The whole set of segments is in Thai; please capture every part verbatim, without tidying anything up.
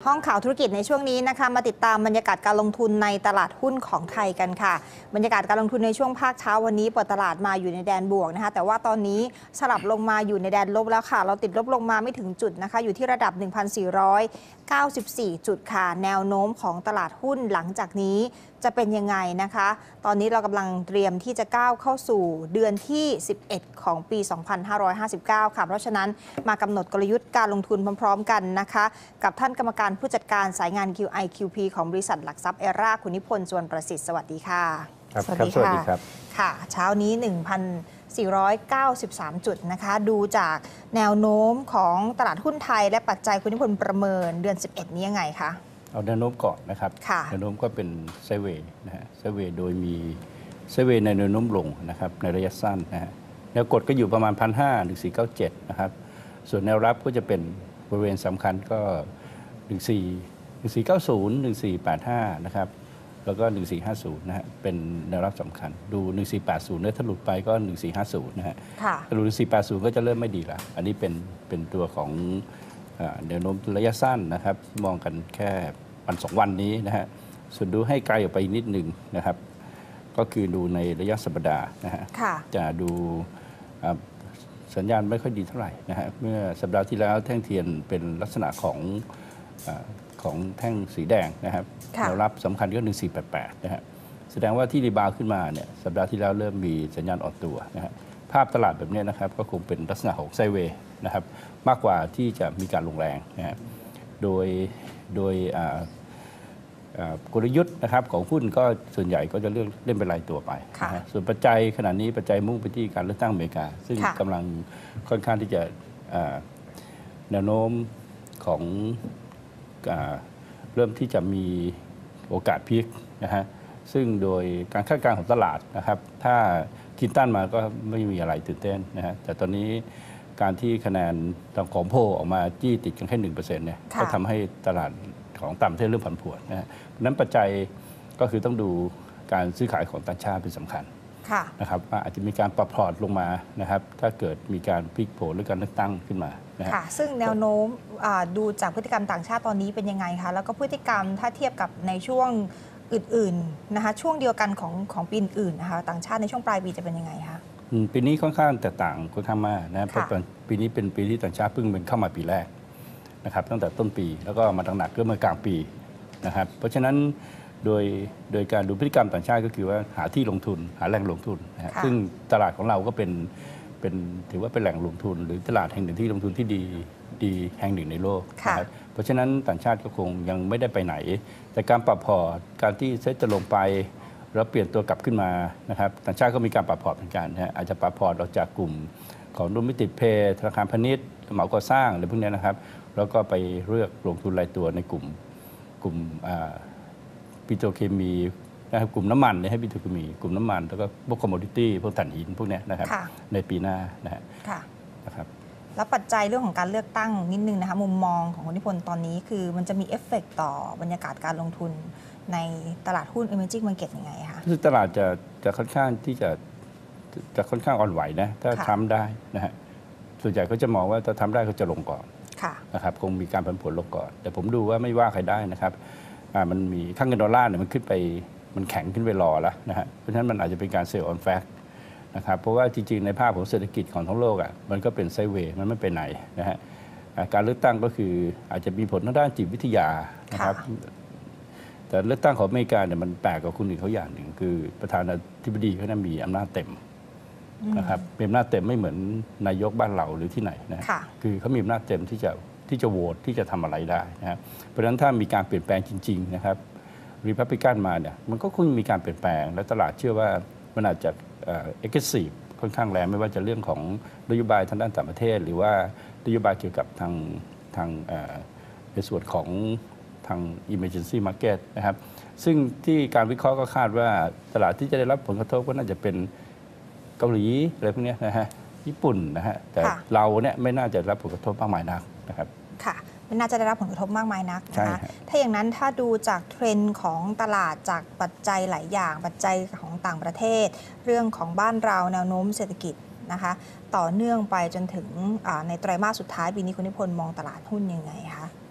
ห้องข่าวธุรกิจในช่วงนี้นะคะมาติดตามบรรยากาศการลงทุนในตลาดหุ้นของไทยกันค่ะบรรยากาศการลงทุนในช่วงภาคเช้าวันนี้เปิดตลาดมาอยู่ในแดนบวกนะคะแต่ว่าตอนนี้สลับลงมาอยู่ในแดนลบแล้วค่ะเราติดลบลงมาไม่ถึงจุดนะคะอยู่ที่ระดับ หนึ่งพันสี่ร้อยเก้าสิบสี่ จุดค่ะแนวโน้มของตลาดหุ้นหลังจากนี้จะเป็นยังไงนะคะตอนนี้เรากำลังเตรียมที่จะก้าวเข้าสู่เดือนที่สิบเอ็ดของปี สองพันห้าร้อยห้าสิบเก้า ค่ะเพราะฉะนั้นมากำหนดกลยุทธ์การลงทุนพร้อมๆกันนะคะกับท่านกรรมการผู้จัดการสายงาน คิว ไอ คิว พี ของบริษัทหลักทรัพย์เอร่าคุณนิพนธ์จวนประสิทธิ์สวัสดีค่ะครับสวัสดีครับค่ะเช้านี้ หนึ่งพันสี่ร้อยเก้าสิบสาม จุดนะคะดูจากแนวโน้มของตลาดหุ้นไทยและปัจจัยคุณนิพนธ์ประเมินเดือนสิบเอ็ดนี้ยังไงคะเอาแนวโน้มก่อนนะครับแนวโน้มก็เป็นไซด์เวย์นะฮะไซด์เวย์โดยมีไซด์เวย์ในแนวโน้มลงนะครับในระยะสั้นนะฮะแนวกดก็อยู่ประมาณ หนึ่งพันห้าร้อย หนึ่งพันสี่ร้อยเก้าสิบเจ็ด นะครับส่วนแนวรับก็จะเป็นบริเวณสำคัญก็ หนึ่งพันสี่ร้อยเก้าสิบ หนึ่งพันสี่ร้อยแปดสิบห้า นะครับแล้วก็ หนึ่งพันสี่ร้อยห้าสิบ นะฮะเป็นแนวรับสำคัญดู หนึ่งพันสี่ร้อยแปดสิบ เนี่ยถ้าหลุดไปก็ หนึ่งพันสี่ร้อยห้าสิบ นะฮะถ้าหลุด หนึ่งพันสี่ร้อยแปดสิบ ก็จะเริ่มไม่ดีละอันนี้เป็นเป็นตัวของแนวโน้มระยะสั้นนะครับมองกันแค่วันสองวันนี้นะฮะส่วนดูให้ไกลออกไปนิดหนึ่งนะครับก็คือดูในระยะสัปดาห์นะฮะจะดูสัญญาณไม่ค่อยดีเท่าไหร่นะฮะเมื่อสัปดาห์ที่แล้วแท่งเทียนเป็นลักษณะของของแท่งสีแดงนะครับแนวรับสำคัญก็หนึ่งพันสี่ร้อยแปดสิบแปดนะฮะแสดงว่าที่รีบาวขึ้นมาเนี่ยสัปดาห์ที่แล้วเริ่มมีสัญญาณอ่อนตัวนะฮะภาพตลาดแบบนี้นะครับก็คงเป็นลักษณะของไซด์เวย์นะครับมากกว่าที่จะมีการลงแรงนะฮะโดยโดยกลยุทธ์นะครับของหุ้นก็ส่วนใหญ่ก็จะเลือกเล่นเป็นรายตัวไปนะส่วนปัจจัยขณะนี้ปัจจัยมุ่งไปที่การเลือกตั้งอเมริกาซึ่งกำลังค่อนข้างที่จะแนวโน้มของเริ่มที่จะมีโอกาสพีคนะฮะซึ่งโดยการคาดการณ์ของตลาดนะครับถ้าคินตันมาก็ไม่มีอะไรตื่นเต้นนะฮะแต่ตอนนี้การที่คะแนนทางของโพลออกมาจี้ติดกันแค่หนึ่งเปอร์เซ็นต์เนี่ยก็ทำให้ตลาดของต่างประเทศเริ่มผันผวนนะฮะนั้นปัจจัยก็คือต้องดูการซื้อขายของต่างชาติเป็นสำคัญนะครับว่าอาจจะมีการปรับพอร์ตลงมานะครับถ้าเกิดมีการพลิกโผหรือการเลือกตั้งขึ้นมาค่ะซึ่งแนวโน้มดูจากพฤติกรรมต่างชาติตอนนี้เป็นยังไงคะแล้วก็พฤติกรรมถ้าเทียบกับในช่วงอื่นๆนะคะช่วงเดียวกันของของปีอื่นนะคะต่างชาติในช่วงปลายปีจะเป็นยังไงคะปีนี้ค่อนข้างแตกต่างค่อนข้างมากนะเพราะปีนี้เป็นปีที่ต่างชาติเพิ่งเป็นเข้ามาปีแรกนะครับตั้งแต่ต้นปีแล้วก็มาหนักๆก็เมื่อกลางปีนะครับเพราะฉะนั้นโดยโดยการดูพฤติกรรมต่างชาติก็คือว่าหาที่ลงทุนหาแหล่งลงทุนนะฮะซึ่งตลาดของเราก็เป็นเป็นถือว่าเป็นแหล่งลงทุนหรือตลาดแห่งหนึ่งที่ลงทุนที่ดีดีแห่งหนึ่งในโลกนะครับเพราะฉะนั้นต่างชาติก็คงยังไม่ได้ไปไหนแต่การปรับพอร์ตการที่เซ็ตจะลงไปแล้วเปลี่ยนตัวกลับขึ้นมานะครับต่างชาติก็มีการปรับพอร์ตเหมือนกันนะฮะอาจจะปรับพอร์ตออกจากกลุ่มของโดมิติเพย์ธนาคารพาณิชย์เหมาก่อสร้างอะไรพวกนี้นะครับแล้วก็ไปเลือกลงทุนรายตัวในกลุ่มกลุ่มปิโตรเคมีนะครับกลุ่มน้ำมันให้ปิโตรเคมีกลุ่มน้ำมันแล้วก็พวกคอมโมดิตี้พวกถ่านหินพวกนี้นะครับในปีหน้านะฮะนะครับแล้วปัจจัยเรื่องของการเลือกตั้งนิดนึงนะคะมุมมองของคุณนิพนธ์ตอนนี้คือมันจะมีเอฟเฟกต์ต่อบรรยากาศการลงทุนในตลาดหุ้น Emerging Market ยังไงคะคือตลาดจะจะค่อนข้างที่จะจะค่อนข้างอ่อนไหวนะถ้าทำได้นะฮะส่วนใหญ่เขาจะมองว่าถ้าทำได้เขาจะลงก่อนนะครับคงมีการผันผวนลงก่อนแต่ผมดูว่าไม่ว่าใครได้นะครับมันมีค่าเงินดอลลาร์เนี่ยมันขึ้นไปมันแข็งขึ้นไปรอแล้วนะฮะเพราะฉะนั้นมันอาจจะเป็นการเซลล์ออนแฟกต์นะครับเพราะว่าจริงๆในภาพของเศรษฐกิจของทั้งโลกอ่ะมันก็เป็นไซด์เวย์มันไม่ไปไหนนะฮะการเลือกตั้งก็คืออาจจะมีผลทางด้านจิตวิทยานะครับแต่เลือกตั้งของอเมริกาเนี่ยมันแปลกกว่าคนอื่นเขาอย่างหนึ่งคือประธานาธิบดีเขาเนี่ยมีอำนาจเต็มนะครับมีอำนาจเต็มไม่เหมือนนายกบ้านเราหรือที่ไหนนะคือเขามีอำนาจเต็มที่จะที่จะโหวตที่จะทำอะไรได้นะครับเพราะฉะนั้นถ้ามีการเปลี่ยนแปลงจริงๆนะครับรีพับลิกันมาเนี่ยมันก็คงมีการเปลี่ยนแปลงและตลาดเชื่อว่ามันอาจจะเอ็กซ์ซีฟค่อนข้างแรงไม่ว่าจะเรื่องของนโยบายทางด้านต่างประเทศหรือว่านโยบายเกี่ยวกับทางทางในส่วนของทาง emergency market นะครับซึ่งที่การวิเคราะห์ก็คาดว่าตลาดที่จะได้รับผลกระทบก็น่าจะเป็นเกาหลีอะไรพวกนี้นะฮะญี่ปุ่นนะฮะแต่เราเนี่ยไม่น่าจะรับผลกระทบมากมายนักนะครับค่ะไม่น่าจะได้รับผลกระทบมากมายนักนะคะถ้าอย่างนั้นถ้าดูจากเทรนด์ของตลาดจากปัจจัยหลายอย่างปัจจัยของต่างประเทศเรื่องของบ้านเราแนวโน้มเศรษฐกิจนะคะต่อเนื่องไปจนถึงในไตรมาสสุดท้ายปีนี้คุณนิพนธ์มองตลาดหุ้นยังไงคะ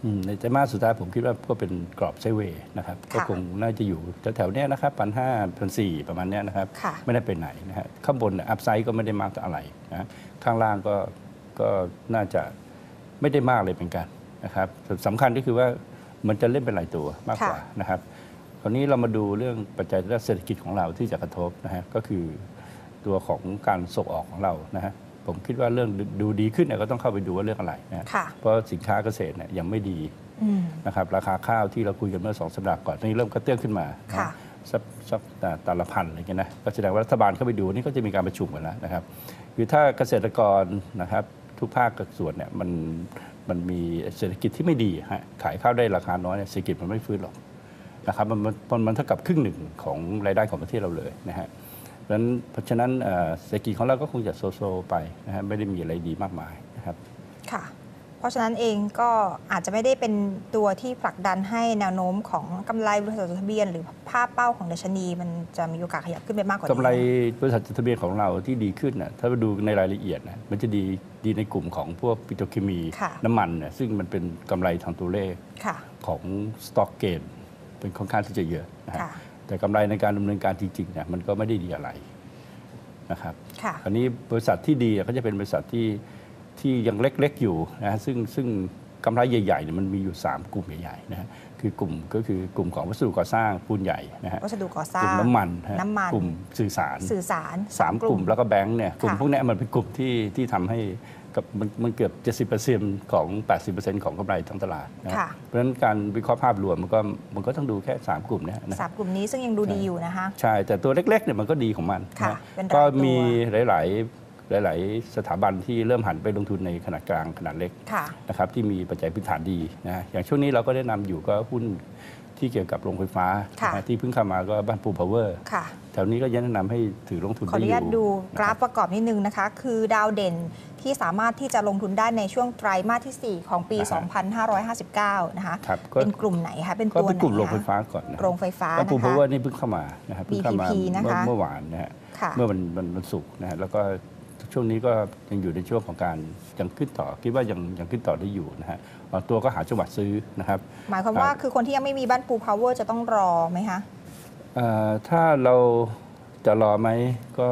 ในไตรมาสสุดท้ายผมคิดว่าก็เป็นกรอบไซด์เวย์นะครับก็คงน่าจะอยู่แถวๆนี้นะครับพันห้าพันสี่ประมาณนี้นะครับไม่ได้ไปไหนนะฮะข้างบนอัพไซด์ก็ไม่ได้มากอะไรนะข้างล่างก็ก็น่าจะไม่ได้มากเลยเป็นกันนะครับสำคัญก็คือว่ามันจะเล่นเป็นหลายตัวมากกว่านะครับคราวนี้เรามาดูเรื่องปัจจัยด้านเศรษฐกิจของเราที่จะกระทบนะฮะก็คือตัวของการส่งออกของเรานะฮะผมคิดว่าเรื่องดูดีขึ้นเนี่ยก็ต้องเข้าไปดูว่าเรื่องอะไรนะเพราะสินค้าเกษตรเนี่ยยังไม่ดีนะครับราคาข้าวที่เราคุยกันเมื่อสองสัปดาห์ก่อนนี่เริ่มกระเตื้องขึ้นมาสักสักตันละพันอะไรเงี้ยนะก็แสดงว่ารัฐบาลเข้าไปดูนี่ก็จะมีการประชุมกันแล้วนะครับคือถ้าเกษตรกรนะครับทุกภาคส่วนเนี่ยมันมันมีเศรษฐกิจที่ไม่ดีฮะขายข้าวได้ราคาน้อยเศรษฐกิจมันไม่ฟื้นหรอกนะครับมันมันมันเท่ากับครึ่งหนึ่งของรายได้ของประเทศเราเลยนะฮะเพราะฉะนั้นเพราะฉะนั้นเศรษฐกิจของเราก็คงจะโซโซไปนะฮะไม่ได้มีอะไรดีมากมายนะครับค่ะเพราะฉะนั้นเองก็อาจจะไม่ได้เป็นตัวที่ผลักดันให้แนวโน้มของกำไรบริษัทจดทะเบียนหรือภาพเป้าของดัชนีมันจะมีโอกาสขยับขึ้นไปมากกว่านี้กำไรบริษัทจดทะเบียนของเราที่ดีขึ้นนะถ้าไปดูในรายละเอียดนะมันจะดีดีในกลุ่มของพวกปิโตรเคมีน้ำมันนะซึ่งมันเป็นกำไรทางตัวเลขของสต็อกเกนเป็นค่อนข้างที่จะเยอะนะแต่กำไรในการดำเนินการจริงๆเนี่ยมันก็ไม่ได้ดีอะไรนะครับอันนี้บริษัทที่ดีก็จะเป็นบริษัทที่ที่ยังเล็กๆอยู่นะซึ่งซึ่งกำไรใหญ่ๆเนี่ยมันมีอยู่สามกลุ่มใหญ่ๆนะฮะคือกลุ่มก็คือกลุ่มของวัสดุก่อสร้างปูนใหญ่นะฮะวัสดุก่อสร้างกลุ่มน้ำมันน้ำมันกลุ่มสื่อสารสื่อสารสามกลุ่มแล้วก็แบงค์เนี่ยกลุ่มพวกนี้มันเป็นกลุ่มที่ที่ทำให้กับมันมันเกือบ เจ็ดสิบเปอร์เซ็นต์ ของ แปดสิบเปอร์เซ็นต์ ของกำไรทั้งตลาดนะเพราะฉะนั้นการวิเคราะห์ภาพรวมมันก็มันก็ต้องดูแค่สามกลุ่มนี้นะสามกลุ่มนี้ซึ่งยังดูดีอยู่นะคะใช่แต่ตัวเล็กๆเนี่ยมันก็ดีของมันนะก็มีหลายๆหลายๆสถาบันที่เริ่มหันไปลงทุนในขนาดกลางขนาดเล็กนะครับที่มีปัจจัยพื้นฐานดีนะอย่างช่วงนี้เราก็ได้นำอยู่ก็หุ้นที่เกี่ยวกับโรงไฟฟ้าที่เพิ่งเข้ามาก็บ้านปูพาวเวอร์แถวนี้ก็แนะนำให้ถือลงทุนได้อยู่ขออนุญาตดูกราฟประกอบนิดนึงนะคะคือดาวเด่นที่สามารถที่จะลงทุนได้ในช่วงไตรมาสที่สี่ของปีสองพันห้าร้อยห้าสิบเก้านะคะเป็นกลุ่มไหนคะเป็นตัวไหนก็เป็นกลุ่มโรงไฟฟ้าก่อนโรงไฟฟ้านะคะบ้านปูพาวเวอร์นี่เพิ่งเข้ามานะครับเพิ่งเข้ามาเมื่อวานนะฮะเมื่อวันวันศุกร์นะฮะแล้วก็ช่วงนี้ก็ยังอยู่ในช่วงของการยังขึ้นต่อคิดว่ายังยังขึ้นต่อได้อยู่นะฮะตัวก็หาจังหวะซื้อนะครับหมายความว่าคือคนที่ยังไม่มีบ้านปูพาวเวอร์จะต้องรอไหมคะถ้าเราจะรอไหมก็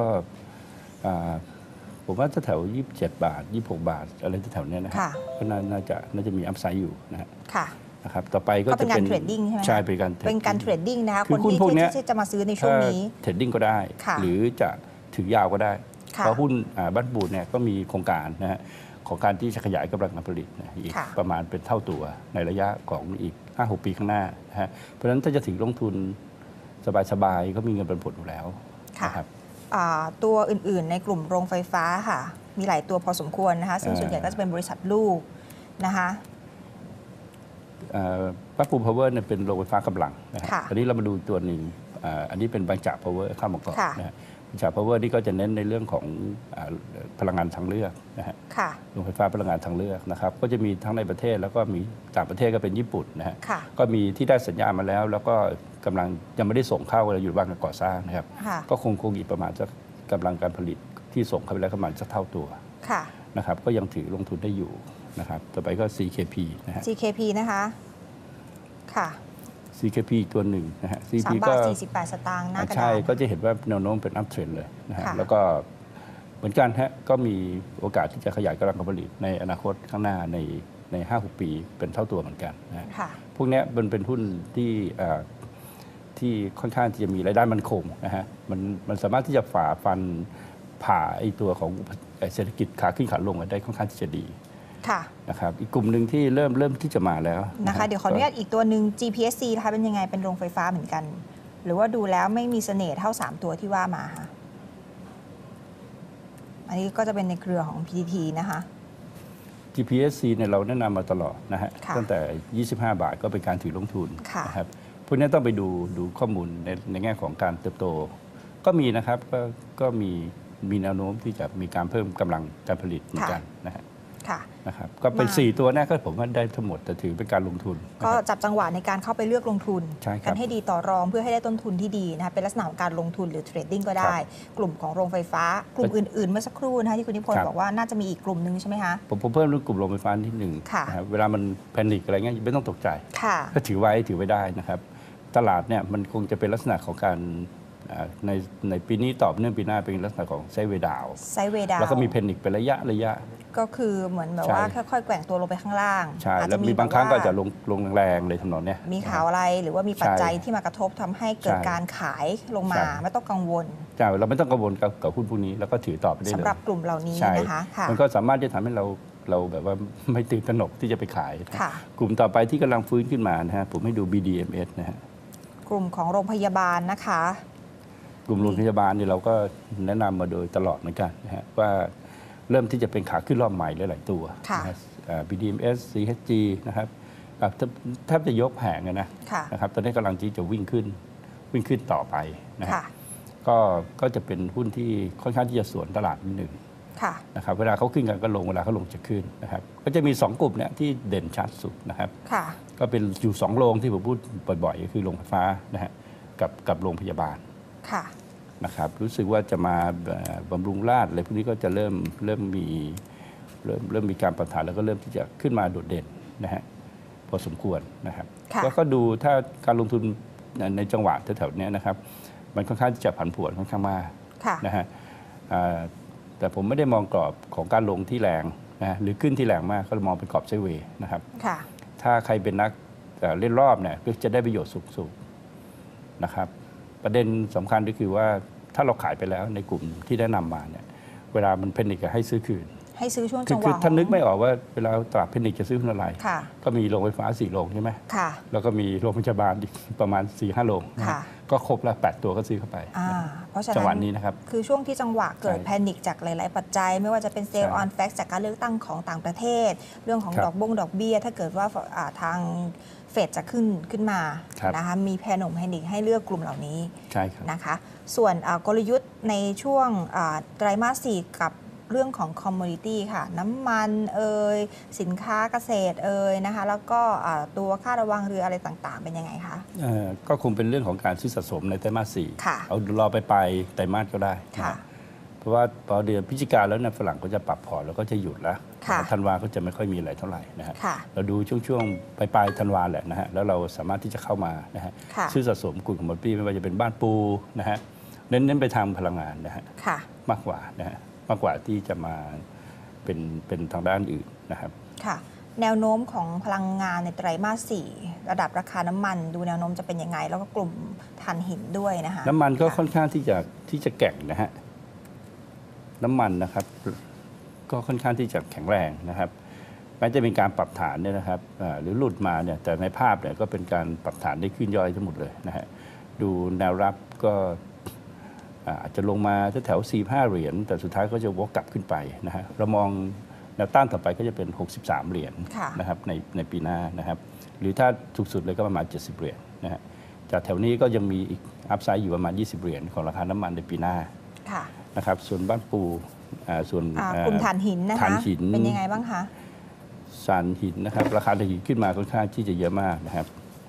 ผมว่าจะแถวยี่สิบเจ็ดบาทยี่สิบหกบาทอะไรแถวนี้นะครับก็น่าจะน่าจะมีอัพไซด์อยู่นะฮะนะครับต่อไปก็จะเป็นการเทรดดิ้งใช่ไหมใช่เป็นการเป็นการเทรดดิ้งนะคะคนที่จะมาซื้อในช่วงนี้เทรดดิ้งก็ได้หรือจะถือยาวก็ได้เพราะหุ้นบ้านปูเนี่ยก็มีโครงการนะฮะของการที่จะขยายกำลังการผลิตนะอีกประมาณเป็นเท่าตัวในระยะของอีก ห้าหก ปีข้างหน้านะฮะเพราะฉะนั้นถ้าจะถือลงทุนสบายๆก็มีเงินปันผลอยู่แล้วนะครับตัวอื่นๆในกลุ่มโรงไฟฟ้าค่ะมีหลายตัวพอสมควรนะคะซึ่งส่วนใหญ่ก็จะเป็นบริษัทลูกนะคะบ้านปูพาวเวอร์เนี่ยเป็นโรงไฟฟ้ากำลังนะฮะอันนี้เรามาดูตัวหนึ่งอันนี้เป็นบางจากพาวเวอร์เข้ามาก่อนนะฮะจาก Power นี่ก็จะเน้นในเรื่องของพลังงานทางเลือกนะฮะโรงไฟฟ้าพลังงานทางเลือกนะครับก็จะมีทั้งในประเทศแล้วก็มีต่างประเทศก็เป็นญี่ปุ่นนะฮะก็มีที่ได้สัญญามาแล้วแล้วก็กำลังยังไม่ได้ส่งเข้าเลยอยู่บ้างการก่อสร้างนะครับก็คงคงอีกประมาณจะกำลังการผลิตที่ส่งเข้าไปแล้วประมาณจะเท่าตัวนะครับก็ยังถือลงทุนได้อยู่นะครับต่อไปก็ ซี เค พี นะฮะซี เค พี นะคะค่ะซี เค พี ตัวหนึ่งนะฮะซี เค พี ก็สี่สิบแปดสตางค์หน้ากระดานใช่ก็จะเห็นว่าแนวโน้มเป็นอัพเทรนด์เลยนะฮะแล้วก็เหมือนกันฮะก็มีโอกาสที่จะขยายกำลังการผลิตในอนาคตข้างหน้าในใน ห้าหก ปีเป็นเท่าตัวเหมือนกันนะพวกนี้มันเป็นหุ้นที่ที่ค่อนข้างที่จะมีรายได้มั่นคงนะฮะมันมันสามารถที่จะฝ่าฟันผ่าไอตัวของเศรษฐกิจขาขึ้นขาลงได้ค่อนข้างที่จะดีนะครับอีกกลุ่มหนึ่งที่เริ่มเริ่มที่จะมาแล้วนะคะเดี๋ยวขออนุญาตอีกตัวหนึ่ง จี พี เอส ซี นะคะเป็นยังไงเป็นโรงไฟฟ้าเหมือนกันหรือว่าดูแล้วไม่มีเสน่ห์เท่าสามตัวที่ว่ามาค่ะอันนี้ก็จะเป็นในเครือของ พี ที ที นะคะจี พี เอส ซี เนี่ยเราแนะนำมาตลอดนะฮะตั้งแต่ยี่สิบห้าบาทก็เป็นการถือลงทุนนะครับพวกนี้ต้องไปดูดูข้อมูลในในแง่ของการเติบโตก็มีนะครับก็ก็มีมีแนวโน้มที่จะมีการเพิ่มกำลังการผลิตเหมือนกันนะฮะนะครับก็เป็นสี่ตัวแรกก็ผมว่าได้ทั้งหมดแต่ถือเป็นการลงทุนก็จับจังหวะในการเข้าไปเลือกลงทุนกันให้ดีต่อรองเพื่อให้ได้ต้นทุนที่ดีนะคะเป็นลักษณะของการลงทุนหรือเทรดดิ้งก็ได้กลุ่มของโรงไฟฟ้ากลุ่มอื่นๆเมื่อสักครู่นะคะที่คุณนิพนธ์บอกว่าน่าจะมีอีกกลุ่มหนึ่งใช่ไหมคะผมผมเพิ่มเรื่องกลุ่มโรงไฟฟ้านิดหนึ่งนะครับเวลามันแพนิคอะไรเงี้ยไม่ต้องตกใจก็ถือไว้ถือไว้ได้นะครับตลาดเนี่ยมันคงจะเป็นลักษณะของการในในปีนี้ตอบเนื่องปีหน้าเป็นลักษณะของไซด์เวย์ดาวไซด์เวย์ดาวแล้วก็มีแพนิคเป็นระยะระยะก็คือเหมือนแบบว่าค่อยๆแกว่งตัวลงไปข้างล่างใช่แล้วมีบางครั้งก็จะลงลงแรงๆเลยทำนองนี้มีข่าวอะไรหรือว่ามีปัจจัยที่มากระทบทำให้เกิดการขายลงมาไม่ต้องกังวลใช่เราไม่ต้องกังวลกับกับหุ้นพวกนี้แล้วก็ถือต่อไปได้เลยสำหรับกลุ่มเหล่านี้นะคะมันก็สามารถจะทำให้เราเราแบบว่าไม่ตื่นตระหนกที่จะไปขายกลุ่มต่อไปที่กำลังฟื้นขึ้นมานะฮะผมให้ดู บี ดี เอ็ม เอส นะฮะกลุ่มของโรงพยาบาลนะคะกลุ่มโรงพยาบาลนี่เราก็แนะนำมาโดยตลอดเหมือนกันนะฮะว่าเริ่มที่จะเป็นขาขึ้นรอบใหม่หลายๆตัว บี ดี เอ็ม เอส ซี เอช จี นะครับแทบจะยกแผงนะนะครับตอนนี้กำลังที่จะวิ่งขึ้นวิ่งขึ้นต่อไปนะฮะก็ก็จะเป็นหุ้นที่ค่อนข้างที่จะสวนตลาดนิดหนึ่งนะครับเวลาเขาขึ้นกันก็ลงเวลาเขาลงจะขึ้นนะครับก็จะมีสองกลุ่มเนี่ยที่เด่นชัดสุดนะครับก็เป็นอยู่สองโรงที่ผมพูดบ่อยๆก็คือโรงไฟฟ้านะฮะกับกับโรงพยาบาลนะครับรู้สึกว่าจะมาบำรุงราษฎร์อะไรพวกนี้ก็จะเริ่มเริ่มมีเริ่มเริ่มมีการปรับฐานแล้วก็เริ่มที่จะขึ้นมาโดดเด่นนะฮะพอสมควรนะครับแล้วก็ดูถ้าการลงทุนในจังหวะแถวๆนี้นะครับมันค่อนข้างจะผันผวนค่อนข้างมากนะฮะแต่ผมไม่ได้มองกรอบของการลงที่แรงนะหรือขึ้นที่แรงมากก็มองเป็นกรอบไซด์เวย์นะครับถ้าใครเป็นนักเล่นรอบเนี่ยก็จะได้ประโยชน์สูงๆนะครับประเด็นสำคัญก็คือว่าถ้าเราขายไปแล้วในกลุ่มที่แนะนำมาเนี่ยเวลามันเพนิคให้ซื้อคืนให้ซื้อช่วงจังหวะคือท่านนึกไม่ออกว่าเวลาตลาดเพนิคจะซื้อหุ้นอะไรก็มีโรงไฟฟ้าสี่โรงใช่ไหมแล้วก็มีโรงพยาบาลอีกประมาณ สี่ห้า โรงก็ครบแล้วแปดตัวก็ซื้อเข้าไปเพราะฉะนั้นจังหวะนี้นะครับคือช่วงที่จังหวะเกิดแพนิคจากหลายๆปัจจัยไม่ว่าจะเป็นเซลล์ออนแฟกจากการเลือกตั้งของต่างประเทศเรื่องของดอกบงดอกเบี้ยถ้าเกิดว่าทางเฟดจะขึ้นขึ้นมานะคะมีแพนมแพนิคให้เลือกกลุ่มเหล่านี้นะคะส่วนกลยุทธ์ในช่วงไตรมาสสี่กับเรื่องของคอมมูนิตี้ค่ะน้ำมันเอ่ยสินค้าเกษตรเอ่ยนะคะแล้วก็ตัวค่าระวังเรืออะไรต่างๆเป็นยังไงคะก็คงเป็นเรื่องของการซื้อสะสมในไตรมาสสี่เอารอไปปลายไตรมาสก็ได้เพราะว่าพอเดือนพฤศจิกาแล้วนะฝรั่งก็จะปรับพอร์ตแล้วก็จะหยุดแล้วธันวาก็จะไม่ค่อยมีอะไรเท่าไหร่นะฮะเราดูช่วงๆปลายๆธันวาแหละนะฮะแล้วเราสามารถที่จะเข้ามานะฮะซื้อสะสมกลุ่มคอมมูนิตี้ไม่ว่าจะเป็นบ้านปูนะฮะเน้นๆไปทางพลังงานนะฮะมากกว่านะฮะมากกว่าที่จะมาเป็นเป็นทางด้านอื่นนะครับค่ะแนวโน้มของพลังงานในไตรมาสสี่ระดับราคาน้ำมันดูแนวโน้มจะเป็นยังไงแล้วก็กลุ่มถ่านหินด้วยนะคะน้ำมันก็ค่อนข้างที่จะที่จะแก่งนะฮะน้ำมันนะครับก็ค่อนข้างที่จะแข็งแรงนะครับแม้จะเป็นการปรับฐานเนี่ยนะครับหรือหลุดมาเนี่ยแต่ในภาพเนี่ยก็เป็นการปรับฐานได้ขึ้นย่อยทั้งหมดเลยนะฮะดูแนวรับก็อาจจะลงมาแถวสี่สิบห้าเหรียญแต่สุดท้ายก็จะวกกลับขึ้นไปนะฮะเรามองแนวต้านต่อไปก็จะเป็นหกสิบสามเหรียญนะครับในในปีหน้านะครับหรือถ้าถูกสุดเลยก็ประมาณเจ็ดสิบเหรียญนะฮะจากแถวนี้ก็ยังมีอีกอัพไซด์อยู่ประมาณยี่สิบเหรียญของราคาน้ำมันในปีหน้านะครับส่วนบ้านปูส่วนกลุ่มถ่านหินนะคะเป็นยังไงบ้างคะถ่านหินนะครับราคาถ่านหินขึ้นมาค่อนข้างที่จะเยอะมากนะครับ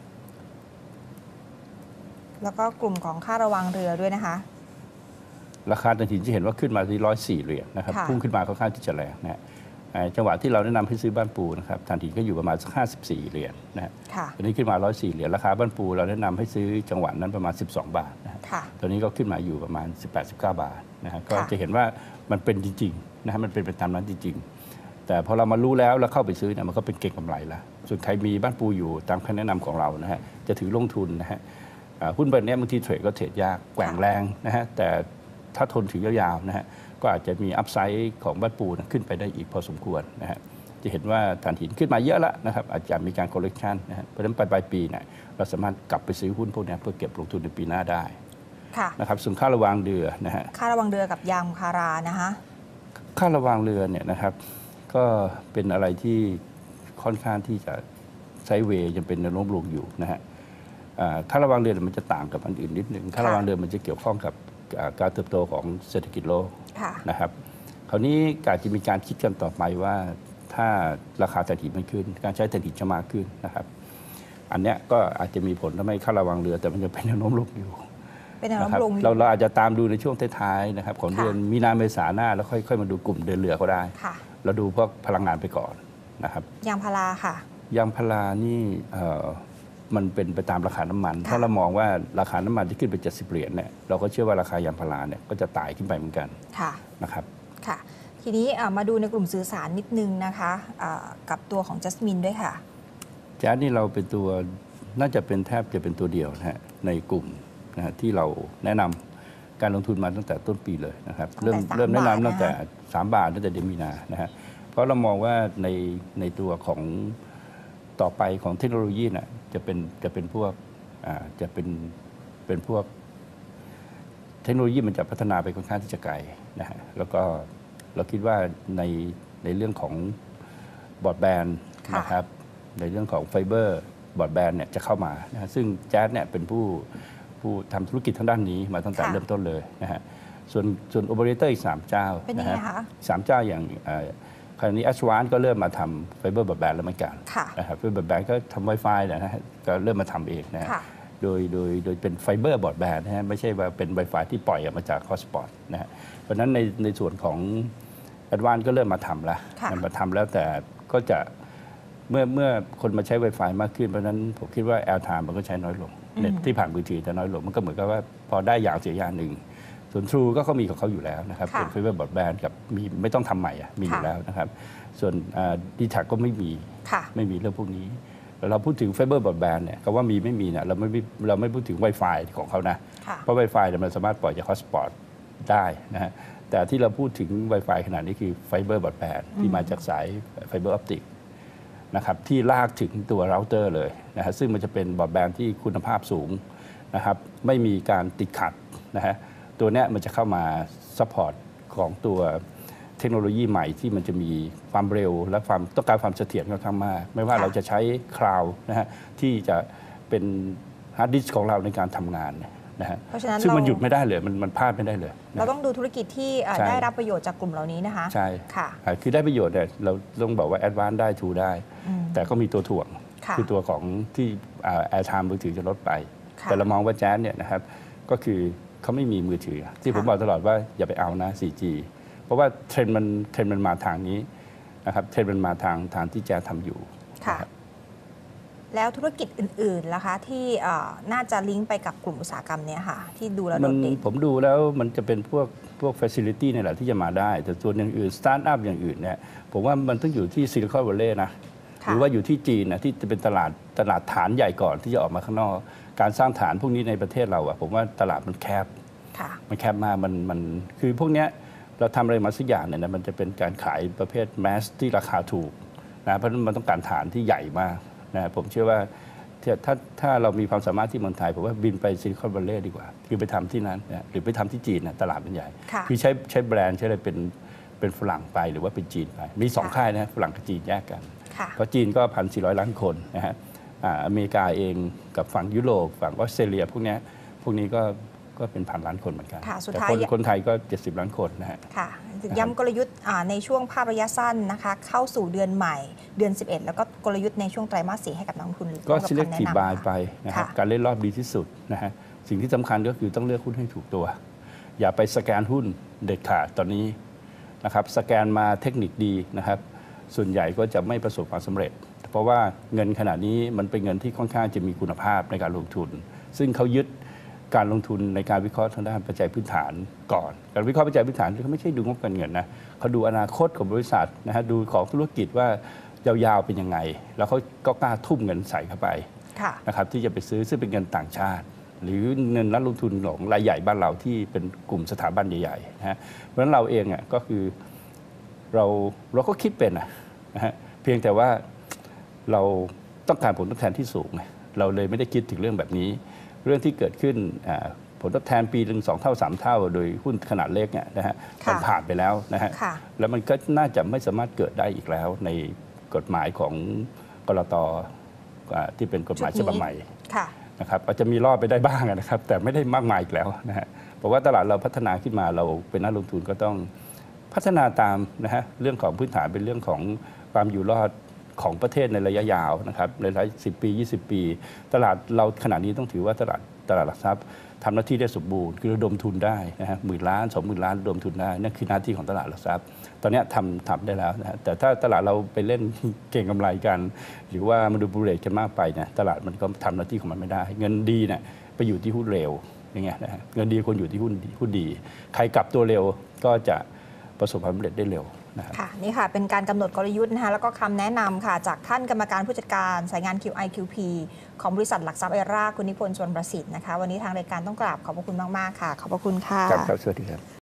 แล้วก็กลุ่มของค่าระวังเรือด้วยนะคะราคาถ่านหินจะเห็นว่าขึ้นมาที่ร้อยสี่เหรียญนะครับพุ่งขึ้นมาค่อนข้างที่จะแรงนะฮะจังหวะที่เราแนะนำให้ซื้อบ้านปูนะครับถ่านหินก็อยู่ประมาณสักห้าสิบสี่เหรียญนะฮะตอนนี้ขึ้นมาร้อยสี่เหรียญราคาบ้านปูเราแนะนำให้ซื้อจังหวะนั้นประมาณสิบสองบาทนะฮะตอนนี้ก็ขึ้นมาอยู่ประมาณสิบแปด สิบเก้าบาทนะฮะก็จะเห็นว่ามันเป็นจริงๆนะฮะมันเป็นไปตามนั้นจริงๆแต่พอเรามารู้แล้วแล้วเข้าไปซื้อเนี่ยมันก็เป็นเก็งกำไรแล้วส่วนใครมีบ้านปูอยู่ตามคำแนะนำของเรานะฮะจะถือลงทุนนะฮะหุ้นแบบนี้บางทีเทรดก็เทรดยากแกว่งแรงนะฮะแต่ถ้าทนถือยาวๆนะฮะก็อาจจะมีอัพไซด์ของบ้านปูขึ้นไปได้อีกพอสมควรนะฮะจะเห็นว่าถ่านหินขึ้นมาเยอะแล้วนะครับอาจจะมีการคอร์เรคชันนะฮะเพราะฉะนั้นปลายปีเนี่ยเราสามารถกลับไปซื้อหุ้นพวกนี้เพื่อเก็บลงทุนในปีหน้าได้นะครับส่วนค่าระวังเรือนะฮะค่าระวังเรือกับยางพารานะคะค่าระวังเรือเนี่ยนะครับก็เป็นอะไรที่ค่อนข้างที่จะไซด์เวย์ยังเป็นแนวโน้มลงอยู่นะฮะค่าระวังเรือมันจะต่างกับอันอื่นนิดหนึ่งค่าระวังเรือมันจะเกี่ยวข้องกับการเติบโตของเศรษฐกิจโลกนะครับคราวนี้การจะมีการคิดกันต่อไปว่าถ้าราคาถ่านหินมันขึ้นการใช้ถ่านหินจะมากขึ้นนะครับอันเนี้ยก็อาจจะมีผลทำให้ค่าระวังเรือแต่มันจะเป็นแนวโน้มลงอยู่เป็นแนวโน้มลงอยู่เราเราอาจจะตามดูในช่วงท้ายๆนะครับของเดือนมีนาเมษาหน้าแล้วค่อยๆมาดูกลุ่มเดินเรือก็ได้เราดูพวกพลังงานไปก่อนนะครับยางพาราค่ะยางพารานี่มันเป็นไปตามราคาน้ำมันถ้าเรามองว่าราคาน้ำมันที่ขึ้นไปเจ็ดสิบเหรียญเนี่ยเราก็เชื่อว่าราคายางพาราเนี่ยก็จะไต่ขึ้นไปเหมือนกันนะครับค่ะทีนี้มาดูในกลุ่มสื่อสารนิดนึงนะคะกับตัวของจัสมินด้วยค่ะแจ๊สนี่เราเป็นตัวน่าจะเป็นแทบจะเป็นตัวเดียวนะฮะในกลุ่มนะฮะที่เราแนะนำการลงทุนมาตั้งแต่ต้นปีเลยนะครับเริ่มเริ่มแนะนำตั้งแต่สามบาทตั้งแต่เดือนมีนานะฮะเพราะเรามองว่าในในตัวของต่อไปของเทคโนโลยีน่ะจะเป็นจะเป็นพวกอ่าจะเป็นเป็นพวกเทคโนโลยีมันจะพัฒนาไปค่อนข้างที่จะไกลนะฮะแล้วก็เราคิดว่าในในเรื่องของบรอดแบนด์นะครับในเรื่องของไฟเบอร์บรอดแบนด์เนี่ยจะเข้ามานะซึ่งแจ๊สเนี่ยเป็นผู้ผู้ทำธุรกิจทางด้านนี้มาตั้งแต่เริ่มต้นเลยนะฮะส่วนส่วนโอเปอเรเตอร์อีกสามเจ้านะฮะสามเจ้าอย่างคราวนี้อัชวานก็เริ่มมาทำไฟเบอร์บรอดแบนด์แล้วเหมือนกันนะครับไฟเบอร์บรอดแบนด์ก็ทำ Wi-Fi นะฮะก็เริ่มมาทำเองนะโดยโดยโดยเป็นไฟเบอร์บรอดแบนด์นะฮะไม่ใช่ว่าเป็น Wi-Fi ที่ปล่อยออกมาจากฮอตสปอตนะฮะเพราะฉะนั้นในในส่วนของแอดวานซ์ก็เริ่มมาทำแล้วมาทำแล้วแต่ก็จะเมื่อเมื่อคนมาใช้ Wi-Fi มากขึ้นเพราะฉะนั้นผมคิดว่า Air Time มันก็ใช้น้อยลงเน็ตที่ผ่านมือถือจะน้อยลงมันก็เหมือนกับว่าพอได้อย่างเสียอย่างหนึ่งส่วน True ก็เขามีของเขาอยู่แล้วนะครับเป็นไฟเบอร์บรอดแบนด์กับมีไม่ต้องทำใหม่อ่ะมีอยู่แล้วนะครับส่วนดีแท็กก็ไม่มีไม่มีเรื่องพวกนี้เราพูดถึงไฟเบอร์บรอดแบนด์เนี่ยคำว่ามีไม่มีเนี่ยเราไม่เราไม่พูดถึง Wi-Fi ของเขานะเพราะ Wi-Fi เนี่ยมันสามารถปล่อยจากฮอตสปอตได้นะฮะแต่ที่เราพูดถึง Wi-Fi ขนาดนี้คือไฟเบอร์บรอดแบนด์ที่มาจากสายไฟเบอร์ออปติกนะครับที่ลากถึงตัวเราเตอร์เลยนะฮะซึ่งมันจะเป็นบรอดแบนด์ที่คุณภาพสูงนะครับไม่มีการติดขัดนะฮะตัวนี้มันจะเข้ามาซัพพอร์ตของตัวเทคโนโลยีใหม่ที่มันจะมีความเร็วและความต้องการความเสถียรค่อนข้างมากไม่ว่าเราจะใช้คลาวด์นะฮะที่จะเป็นฮาร์ดดิสก์ของเราในการทำงานนะฮะซึ่งมันหยุดไม่ได้เลยมันมันพลาดไม่ได้เลยเราต้องดูธุรกิจที่ได้รับประโยชน์จากกลุ่มเหล่านี้นะคะใช่ค่ะคือได้ประโยชน์เนี่ยเราต้องบอกว่าแอดวานซ์ได้ทูได้แต่ก็มีตัวถ่วงคือตัวของที่แอร์ไทม์มือถือจะลดไปแต่เรามองว่าแจ๊สเนี่ยนะครับก็คือเขาไม่มีมือถือที่ผมบอกตลอดว่าอย่าไปเอานะ โฟร์จี เพราะว่าเทรนด์มันเทรนด์มันมาทางนี้นะครับเทรนด์มันมาทางทางที่แจ๊สทำอยู่ค่ะแล้วธุรกิจอื่นๆล่ะคะที่น่าจะลิงก์ไปกับกลุ่มอุตสาหกรรมนี้ค่ะที่ดูแล้วโดดเด่นผมดูแล้วมันจะเป็นพวกพวก facility นี่แหละที่จะมาได้แต่ส่วนอย่างอื่นสตาร์ทอัพอย่างอื่นเนี่ยผมว่ามันต้องอยู่ที่ซิลิคอนวัลเลย์นะหรือว่าอยู่ที่จีนนะที่จะเป็นตลาดตลาดฐานใหญ่ก่อนที่จะออกมาข้างนอกการสร้างฐานพวกนี้ในประเทศเราอะผมว่าตลาดมันแคบมันแคบมากมันมันคือพวกเนี้ยเราทำอะไรมาสักอย่างเนี่ยนะมันจะเป็นการขายประเภทแมสที่ราคาถูกนะเพราะมันต้องการฐานที่ใหญ่มากนะผมเชื่อว่าถ้าถ้าเรามีความสามารถที่เมืองไทยผมว่าบินไปซิลิคอนวัลเลย์ดีกว่าคือไปทำที่นั้นนะหรือไปทำที่จีนนะตลาดมันใหญ่คือใช้ใช้แบรนด์ใช้อะไรเป็นเป็นฝรั่งไปหรือว่าเป็นจีนไปมีสองค่ายนะฝรั่งกับจีนแยกกันเพราะจีนก็พันสี่ร้อยล้านคนนะฮะอเมริกาเองกับฝั่งยุโรปฝั่งออสเตรเลียพวกนี้พวกนี้ก็ก็เป็นพันล้านคนเหมือนกันแต่คนคนไทยก็เจ็ดสิบล้านคนนะฮะค่ะย้ำกลยุทธ์ในช่วงภาพระยะสั้นนะคะเข้าสู่เดือนใหม่เดือนสิบเอ็ดแล้วก็กลยุทธ์ในช่วงไตรมาสสี่ให้กับนักลงทุนก็ selective buy ไปนะครับการเล่นรอบดีที่สุดนะฮะสิ่งที่สำคัญก็คือต้องเลือกหุ้นให้ถูกตัวอย่าไปสแกนหุ้นเด็ดขาดตอนนี้นะครับสแกนมาเทคนิคดีนะครับส่วนใหญ่ก็จะไม่ประสบความสำเร็จเพราะว่าเงินขนาดนี้มันเป็นเงินที่ค่อนข้างจะมีคุณภาพในการลงทุนซึ่งเขายึดการลงทุนในการวิเคราะห์ทางด้านปัจจัยพื้นฐานก่อนการวิเคราะห์ปัจจัยพื้นฐานเขาไม่ใช่ดูงบการเงินนะเขาดูอนาคตของบริษัทนะฮะดูของธุรกิจว่ายาวๆเป็นยังไงแล้วเขาก็กล้าทุ่มเงินใส่เข้าไปนะครับที่จะไปซื้อซึ่งเป็นเงินต่างชาติหรือเงินนักลงทุนของรายใหญ่บ้านเราที่เป็นกลุ่มสถาบันใหญ่ๆนะฮะเพราะฉะนั้นเราเองอ่ะก็คือเราเราก็คิดเป็นนะฮะเพียงแต่ว่าเราต้องการผลตอบแทนที่สูงเราเลยไม่ได้คิดถึงเรื่องแบบนี้เรื่องที่เกิดขึ้นผลตอบแทนปีหนึ่งสองเท่าสามเท่าโดยหุ้นขนาดเล็กเนี่ยนะฮะมันผ่านไปแล้วนะฮะแล้วมันก็น่าจะไม่สามารถเกิดได้อีกแล้วในกฎหมายของกลต.ที่เป็นกฎหมายฉบับใหม่นะครับอาจจะมีรอดไปได้บ้างนะครับแต่ไม่ได้มากมายอีกแล้วนะฮะเพราะว่าตลาดเราพัฒนาขึ้นมาเราเป็นนักลงทุนก็ต้องพัฒนาตามนะฮะเรื่องของพื้นฐานเป็นเรื่องของความอยู่รอดของประเทศในระยะยาวนะครับในหลายสิบปียี่สิบปี ตลาดเราขณะนี้ต้องถือว่าตลาดตลาดหลักทรัพย์ทำหน้าที่ได้สมบูรณ์คือระดมทุนได้นะฮะหมื่นล้านสองหมื่นล้านระดมทุนได้นั่นคือหน้าที่ของตลาดหลักทรัพย์ตอนนี้ทำทำได้แล้วนะฮะแต่ถ้าตลาดเราไปเล่นเก่งกำไรกัน หรือว่ามาดูบูเรตกันมากไปเนี่ยตลาดมันก็ทำหน้าที่ของมันไม่ได้ เงินดีเนี่ยไปอยู่ที่หุ้นเร็วอย่างเงี้ยนะฮะเงินดีควรอยู่ที่หุ้นหุ้นดีใครกลับตัวเร็วก็จะประสบความสำเร็จได้เร็วนะครับค่ะนี่ค่ะเป็นการกำหนดกลยุทธ์นะคะแล้วก็คำแนะนำค่ะจากท่านกรรมการผู้จัดการสายงาน คิว ไอ คิว พี ของบริษัทหลักทรัพย์เอราคุณนิพนธ์ชวนประสิทธิ์นะคะวันนี้ทางรายการต้องกราบขอบพระคุณมากๆค่ะขอบพระคุณค่ะครับครับสวัสดีครับ